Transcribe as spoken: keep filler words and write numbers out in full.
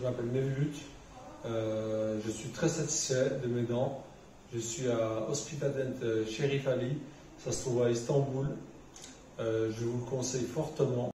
m'appelle Mevlut. Euh, je suis très satisfait de mes dents. Je suis à Hospitalident Cherif Ali. Ça se trouve à Istanbul. Euh, je vous le conseille fortement.